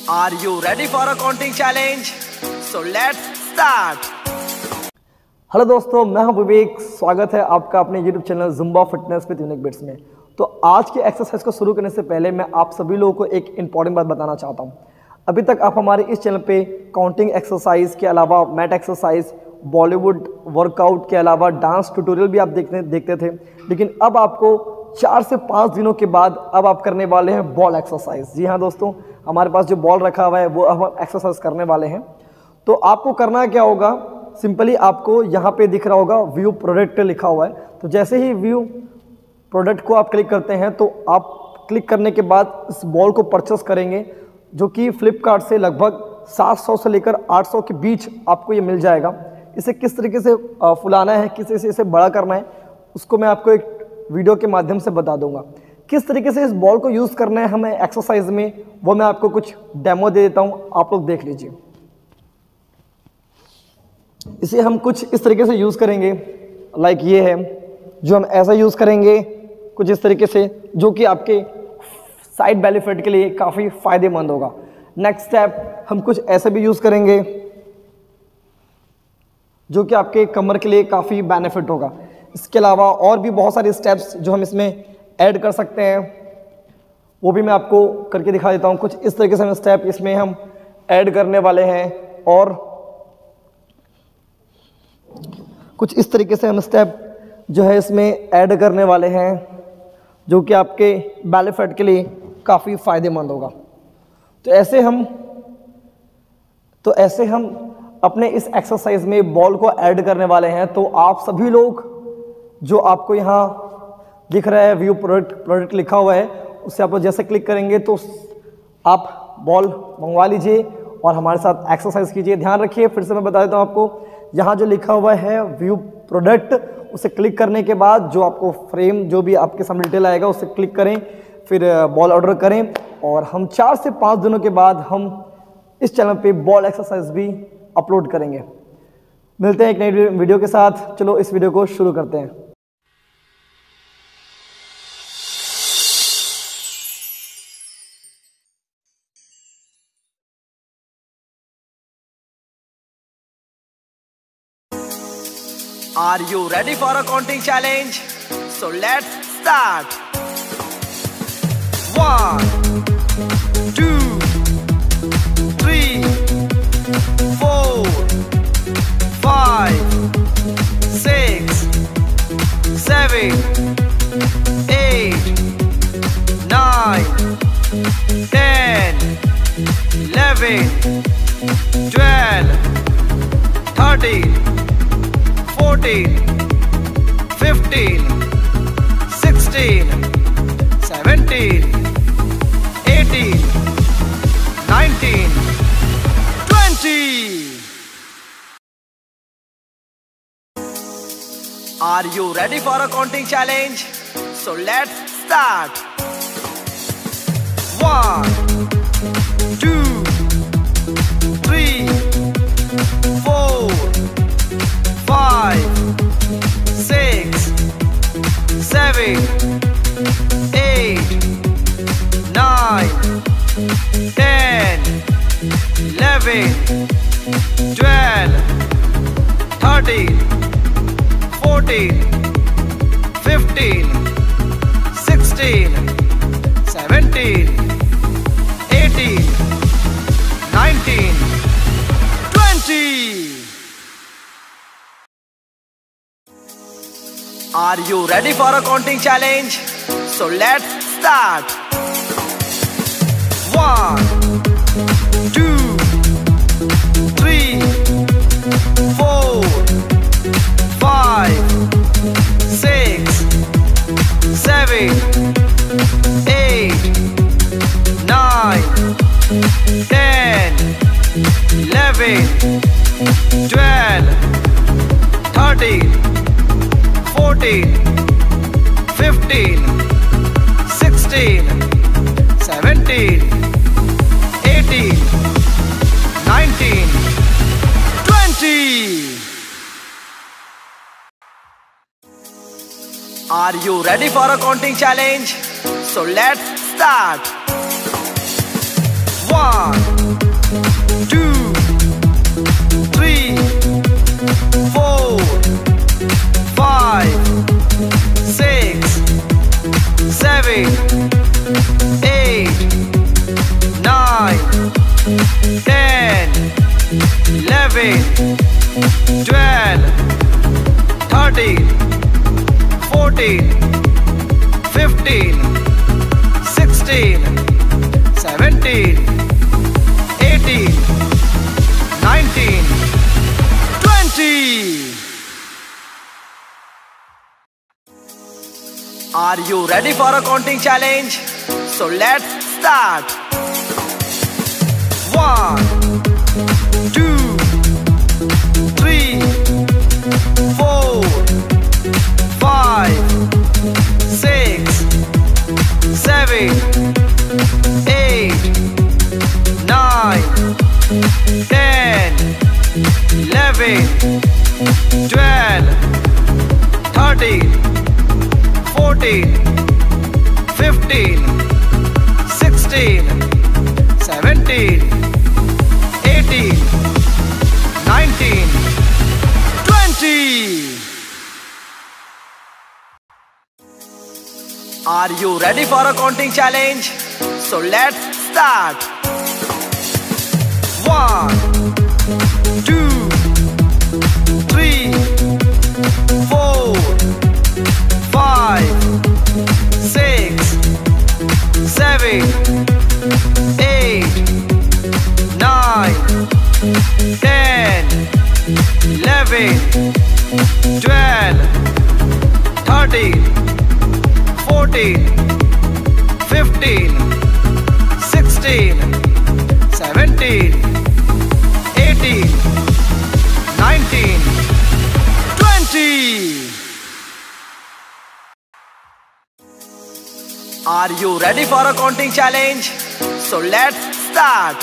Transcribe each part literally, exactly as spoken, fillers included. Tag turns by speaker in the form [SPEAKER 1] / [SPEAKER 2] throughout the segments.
[SPEAKER 1] Are you ready for a counting challenge? So let's start.
[SPEAKER 2] Hello दोस्तों, मैं हूं विवेक। स्वागत है आपका अपने YouTube channel Zumba fitness with unique beats में। तो आज की एक्सरसाइज को शुरू करने से पहले मैं आप सभी लोगों को एक इंपॉर्टेंट बात बताना चाहता हूं। अभी तक आप हमारे इस चैनल पे काउंटिंग एक्सरसाइज के अलावा मैट एक्सरसाइज, बॉलीवुड वर्कआउट के अलावा डांस ट्यूटोरियल भी आप देखते देखते थे, लेकिन अब आपको चार से पाँच दिनों के बाद अब आप करने वाले हैं बॉल एक्सरसाइज। जी हाँ दोस्तों, हमारे पास जो बॉल रखा हुआ है वो अब हम एक्सरसाइज करने वाले हैं। तो आपको करना क्या होगा, सिंपली आपको यहाँ पे दिख रहा होगा व्यू प्रोडक्ट लिखा हुआ है। तो जैसे ही व्यू प्रोडक्ट को आप क्लिक करते हैं तो आप क्लिक करने के बाद इस बॉल को परचेस करेंगे, जो कि फ्लिपकार्ट से लगभग सात सौ से लेकर आठ सौ के बीच आपको ये मिल जाएगा। इसे किस तरीके से फुलाना है, किस तरीके से इसे बड़ा करना है, उसको मैं आपको एक वीडियो के माध्यम से बता दूंगा। किस तरीके से इस बॉल को यूज़ करना है हमें एक्सरसाइज में, वो मैं आपको कुछ डेमो दे देता हूँ, आप लोग देख लीजिए। इसे हम कुछ इस तरीके से यूज़ करेंगे, लाइक ये है जो हम ऐसा यूज़ करेंगे कुछ इस तरीके से, जो कि आपके साइड बेली फैट के लिए काफ़ी फ़ायदेमंद होगा। नेक्स्ट स्टेप हम कुछ ऐसे भी यूज़ करेंगे जो कि आपके कमर के लिए काफ़ी बेनिफिट होगा। इसके अलावा और भी बहुत सारे स्टेप्स जो हम इसमें ऐड कर सकते हैं, वो भी मैं आपको करके दिखा देता हूँ। कुछ इस तरीके से हम स्टेप इसमें हम ऐड करने वाले हैं और कुछ इस तरीके से हम स्टेप जो है इसमें ऐड करने वाले हैं, जो कि आपके बेली फैट के लिए काफ़ी फ़ायदेमंद होगा। तो ऐसे हम तो ऐसे हम अपने इस एक्सरसाइज में बॉल को ऐड करने वाले हैं। तो आप सभी लोग, जो आपको यहाँ दिख रहा है व्यू प्रोडक्ट प्रोडक्ट लिखा हुआ है, उससे आप जैसे क्लिक करेंगे तो आप बॉल मंगवा लीजिए और हमारे साथ एक्सरसाइज कीजिए। ध्यान रखिए, फिर से मैं बता देता हूँ आपको, यहाँ जो लिखा हुआ है व्यू प्रोडक्ट, उसे क्लिक करने के बाद जो आपको फ्रेम जो भी आपके सामने डिटेल आएगा उसे क्लिक करें, फिर बॉल ऑर्डर करें और हम चार से पाँच दिनों के बाद हम इस चैनल पे बॉल एक्सरसाइज भी अपलोड करेंगे। मिलते हैं एक नई वीडियो के साथ। चलो इस वीडियो को शुरू करते हैं।
[SPEAKER 1] Are you ready for a counting challenge? So let's start. One, two, three, four, five, six, seven, eight, nine, ten, eleven, twelve, thirteen, fourteen, fifteen, sixteen, seventeen, eighteen, nineteen, twenty. Are you ready for a counting challenge? So let's start. One, two, three, four, five, six, seven, eight, nine, ten, eleven, twelve, thirteen, fourteen, fifteen, sixteen, seventeen, eighteen, nineteen, twenty. Are you ready for a counting challenge? So let's start. One, two, three, four, five, six, seven, eight, nine, ten, eleven, twelve, thirteen, fourteen, fifteen, sixteen, seventeen, eighteen, nineteen, twenty. Are you ready for a counting challenge? So let's start. One, eleven, twelve, thirteen, fourteen, fifteen, sixteen, seventeen, eighteen, nineteen, twenty. Are you ready for a counting challenge? So let's start. One, two, three, four, five, six, seven, eight, nine, ten, eleven, twelve, thirteen, fourteen, fifteen, sixteen, seventeen, eighteen, nineteen, twenty. Are you ready for a counting challenge? So let's start. One, two, three, four, five, six, seven, eight, nine, ten, eleven, twelve, thirteen, fourteen, fifteen, sixteen, seventeen, eighteen, nineteen, twenty. Are you ready for a counting challenge? So let's start.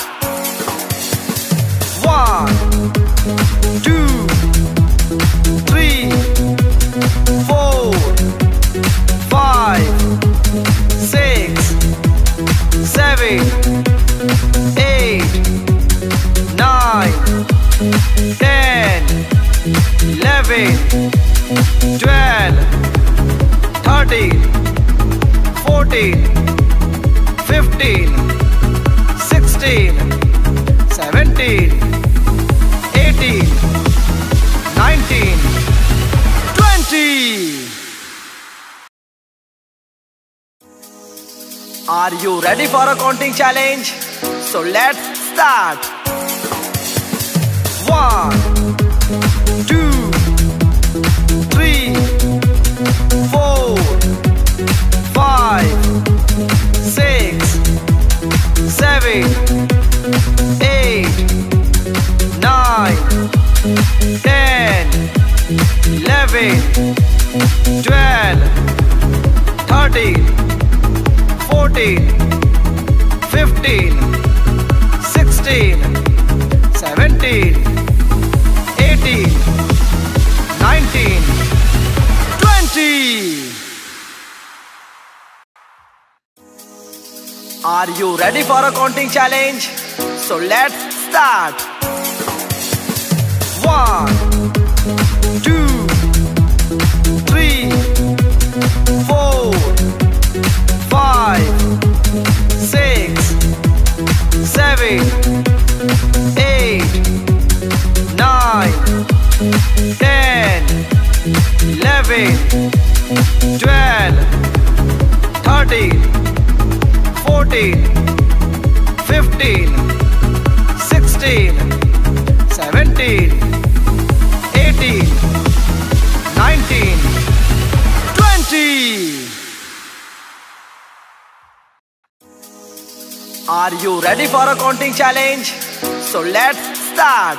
[SPEAKER 1] One, two, three, four, five, six, seven, eight, nine, ten, eleven, twelve, thirteen, fourteen, fifteen, sixteen, seventeen, eighteen, nineteen, twenty. Are you ready for a counting challenge? So let's start. One, two, three, four, five, six, seven, eight, nine, ten, eleven, twelve, thirteen, fourteen, fifteen, sixteen, seventeen, eighteen, nineteen, twenty. Are you ready for a counting challenge? So let's start. One, two, three, four, five, six, seven, eight, nine, ten, eleven, twelve, thirteen, fourteen, fifteen, sixteen, seventeen, eighteen, nineteen, twenty. Are you ready for a counting challenge? So let's start.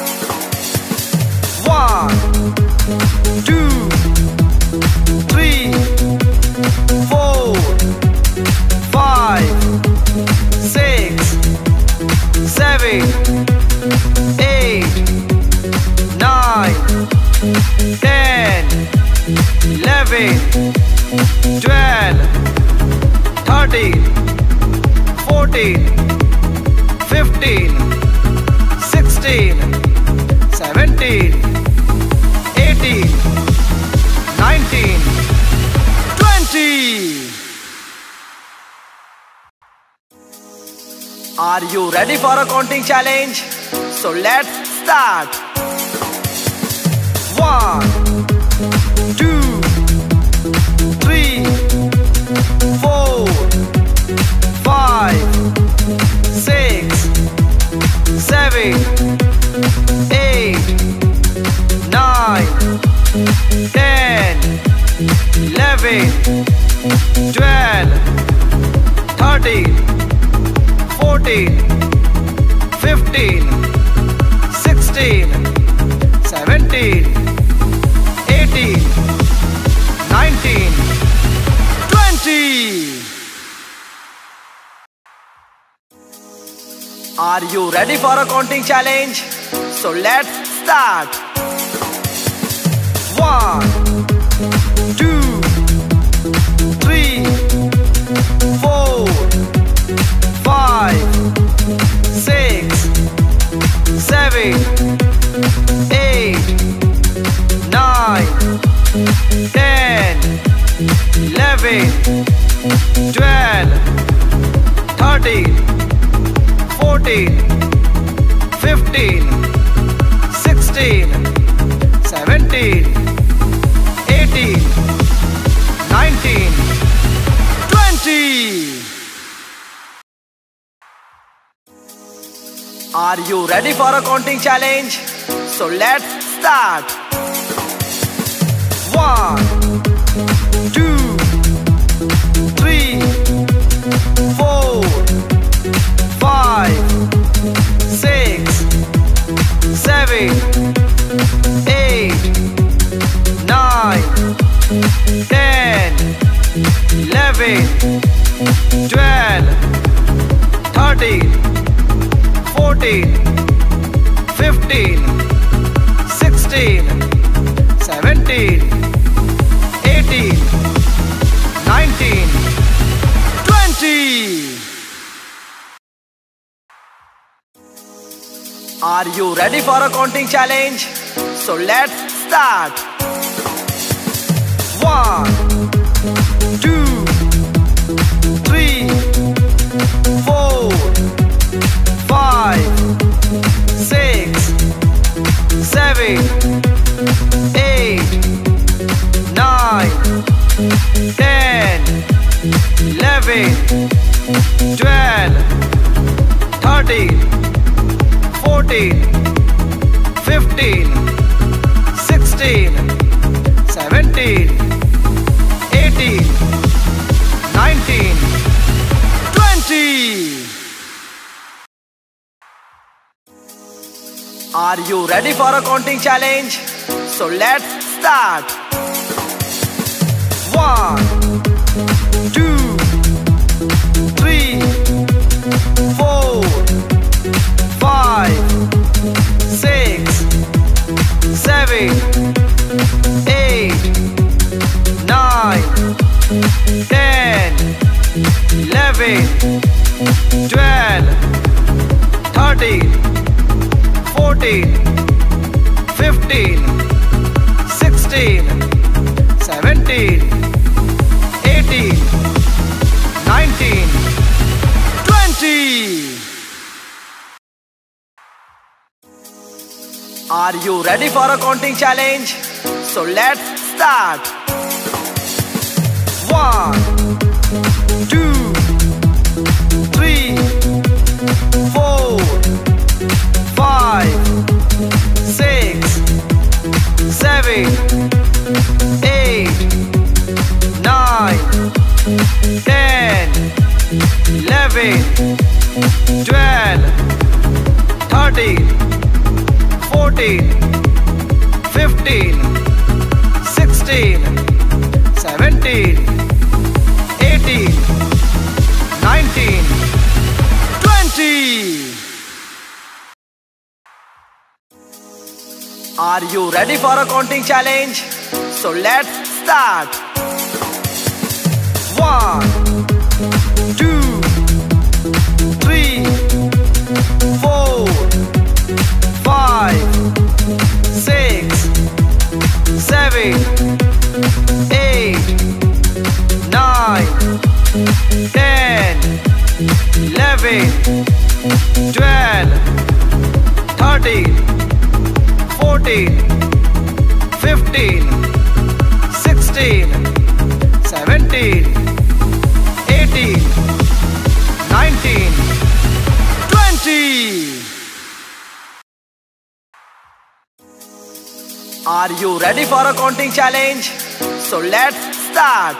[SPEAKER 1] One, two, three, four, five, six, seven, eight, nine, ten, eleven, twelve, thirteen, fourteen, fifteen, sixteen, seventeen, eighteen, nineteen, twenty. Are you ready for a counting challenge? So let's start. One, two, three, four, five, six, seven, eight, nine, ten, eleven, twelve, thirteen, fourteen, fifteen, sixteen, seventeen, eighteen, nineteen, twenty. Are you ready for a counting challenge? So let's start. One, two, three, four, five, six, seven, eight, nine, ten, eleven, twelve, thirteen, fourteen, fifteen, sixteen, seventeen, eighteen, nineteen, twenty. Are you ready for a counting challenge? So let's start. One, two, three, four, five, six, seven, eight, nine, ten, eleven, twelve, thirteen, fourteen, fifteen, sixteen, seventeen, eighteen, nineteen, twenty. Are you ready for a counting challenge? So let's start. One, two, three, four, five, six, seven, eight, nine, ten, eleven, twelve, thirteen, fourteen, fifteen, sixteen, seventeen, eighteen, nineteen, twenty. Are you ready for a counting challenge? So let's start. One, two, three, four, five, six, seven, eight, nine, ten, eleven, twelve, thirteen, fourteen, fifteen, sixteen, seventeen, eighteen, nineteen, twenty. Are you ready for a counting challenge? So let's start. One, two, three, four, five, six, seven, eight, nine, ten, eleven, twelve, thirteen, fourteen, fifteen, sixteen, seventeen, eighteen, nineteen, twenty. Are you ready for a counting challenge? So let's start. One, two, three, four, five, six, seven, eight, nine, ten, eleven, twelve, thirteen, fourteen, fifteen, sixteen, seventeen, eighteen, nineteen, twenty. Are you ready for a counting challenge? So let's start.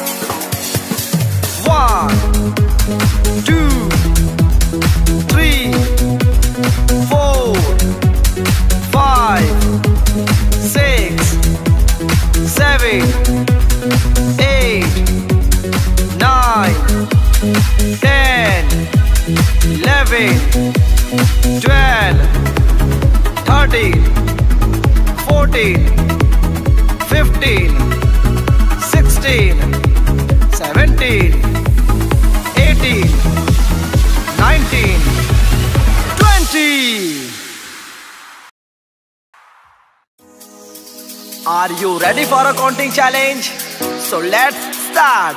[SPEAKER 1] One, two, three, four, five, six, seven, eight, nine, ten, eleven, twelve, thirteen, fourteen, fifteen, sixteen, seventeen, eighteen, nineteen, twenty. Are you ready for a counting challenge? So let's start.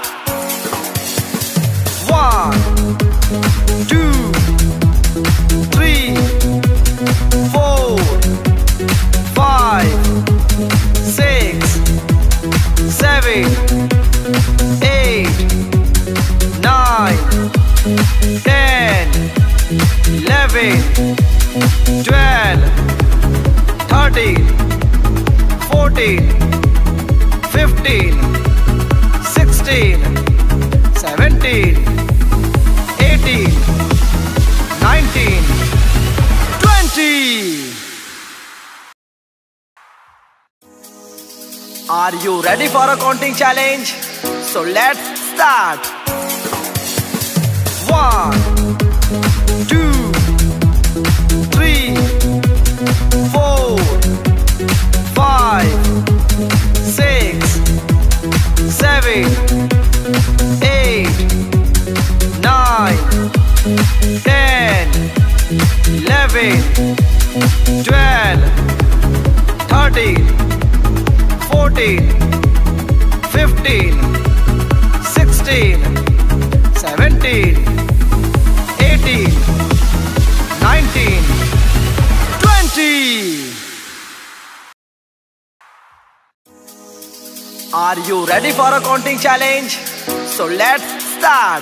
[SPEAKER 1] One, two, three, four, five, six, seven, eight, nine, ten, eleven, twelve, thirteen, fourteen, fifteen, sixteen, seventeen, eighteen, nineteen, twenty. Are you ready for a counting challenge? So let's start. One, two, three, four, five, six, seven, eight, nine, ten, eleven, twelve, thirteen, fourteen, fifteen, sixteen, seventeen, eighteen, nineteen, twenty. Are you ready for a counting challenge? So let's start.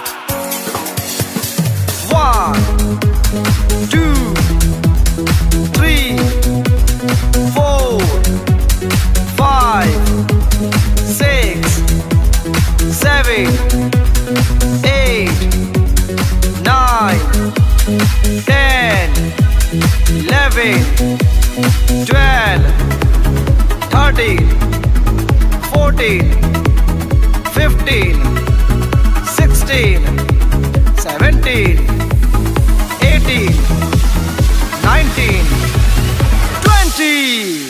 [SPEAKER 1] One, two, three, four, five, six, seven, eight, nine, ten, eleven, twelve, thirteen, fourteen, fifteen, sixteen, seventeen, eighteen, nineteen, twenty.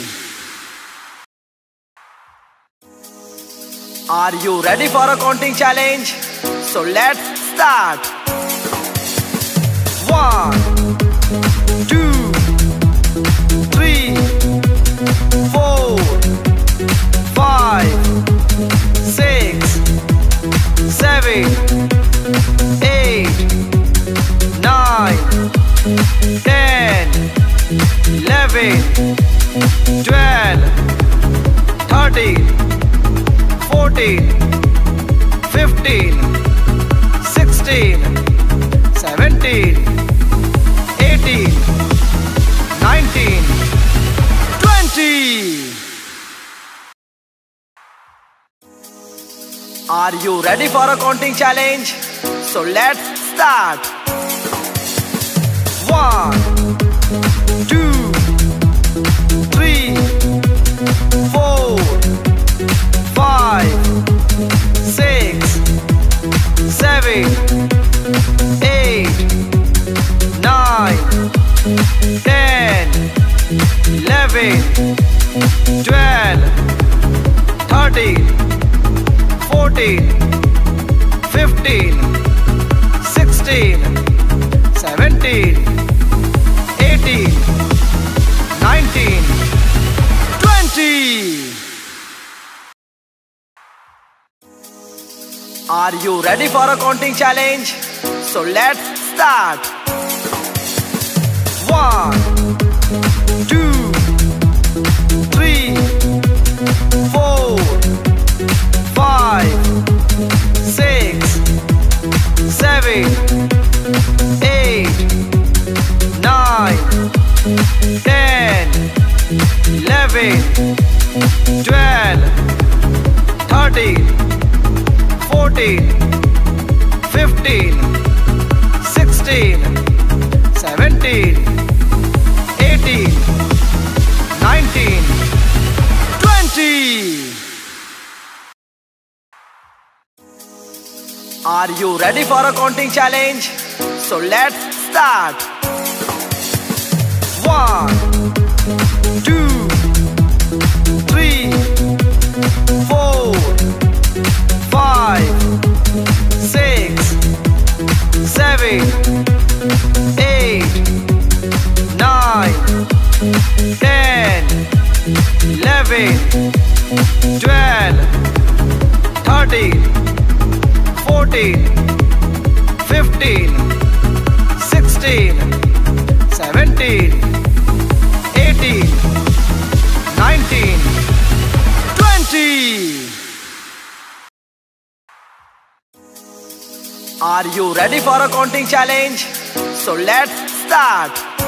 [SPEAKER 1] Are you ready for a counting challenge? So let's start. One, two, three, four, five, six, seven, eight, nine, ten, eleven, twelve, thirteen, fourteen, fifteen, sixteen, seventeen, eighteen, nineteen, twenty. Are you ready for a counting challenge? So let's start. One, two, three, four, five, six, seven, eight, nine, ten, eleven, twelve, thirteen, fourteen, fifteen, sixteen, seventeen, eighteen, nineteen, twenty. Are you ready for a counting challenge? So let's start. One, two, ten, eleven, twelve, thirteen, fourteen, fifteen, sixteen, seventeen, eighteen, nineteen, twenty. Are you ready for a counting challenge? So let's start. One, two, three, four, five, six, seven, eight, nine, ten, eleven, twelve, thirteen, fourteen, fifteen, sixteen, seventeen, eighteen, nineteen, twenty. Are you ready for a counting challenge? So let's start.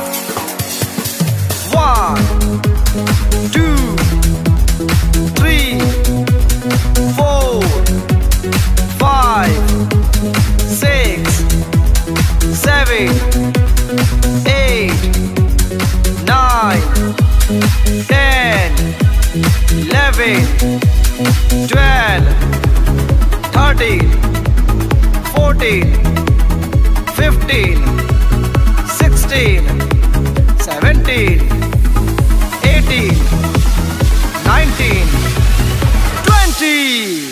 [SPEAKER 1] One, two, three, four, five, six, seven, eight, nine, ten, eleven, twelve, thirteen, fourteen, fifteen, sixteen, seventeen, eighteen, nineteen, twenty.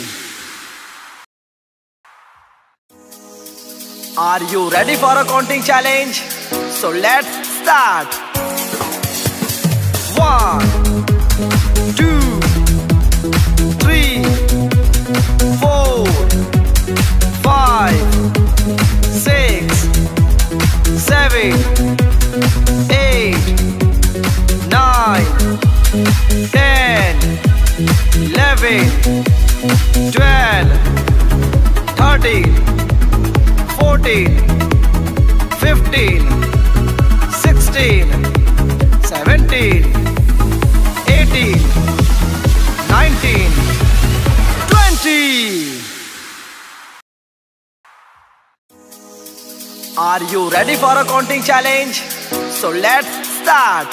[SPEAKER 1] Are you ready for a counting challenge? So let's start. One, two, three, four, five, six, seven, eight, nine, ten, eleven, twelve, thirteen, fourteen, fifteen, sixteen, seventeen, eighteen, nineteen, twenty. Are you ready for a counting challenge? So let's start.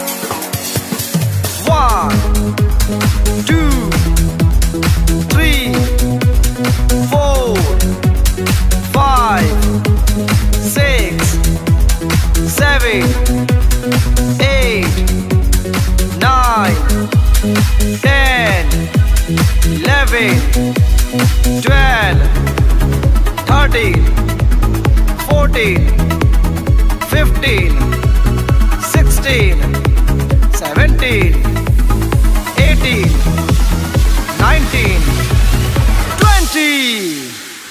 [SPEAKER 1] One, two, three, four, five, six, seven, eight, nine, ten, eleven, twelve, thirteen, fourteen, fifteen, sixteen, seventeen, eighteen, nineteen, twenty.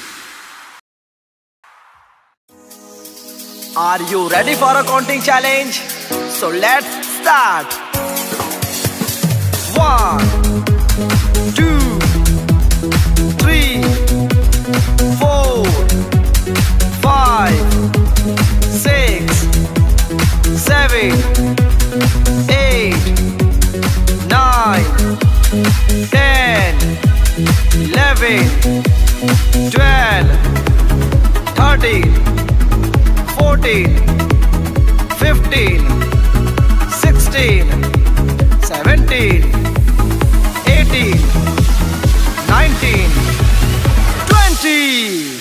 [SPEAKER 1] Are you ready for a counting challenge? So let's start. One, two, three, four, five, six, seven, eight, nine, ten, eleven, twelve, thirteen, fourteen, fifteen, sixteen, seventeen, eighteen, nineteen, twenty.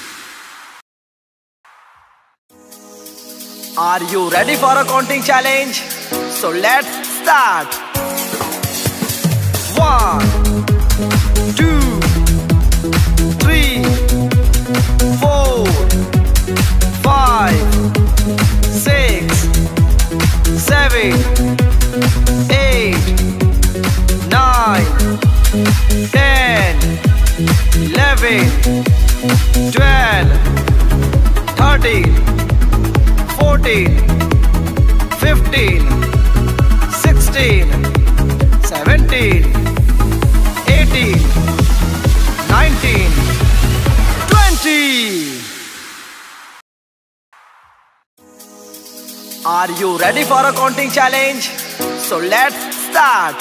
[SPEAKER 1] Are you ready for a counting challenge? So let's start. One, two, three, four, five, six, seven, eight, nine, ten, eleven, twelve, thirteen, fourteen, fifteen, sixteen, seventeen, eighteen, nineteen, twenty. Are Are you ready for a counting challenge? So let's start.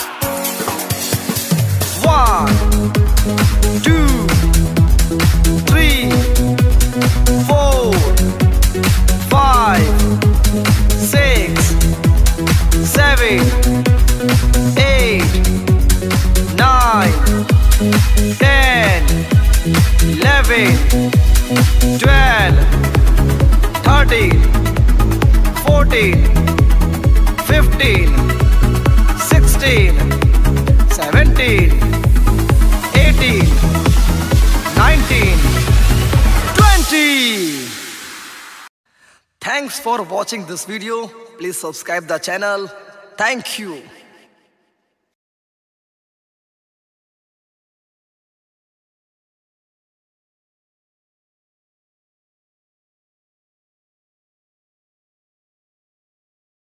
[SPEAKER 1] One, two, three, four, five, six, seven, eight, nine, ten, eleven, twelve, thirteen, fourteen, fifteen, sixteen, seventeen, eighteen, nineteen, twenty. Thanks for watching this video. Please subscribe the channel. Thank you.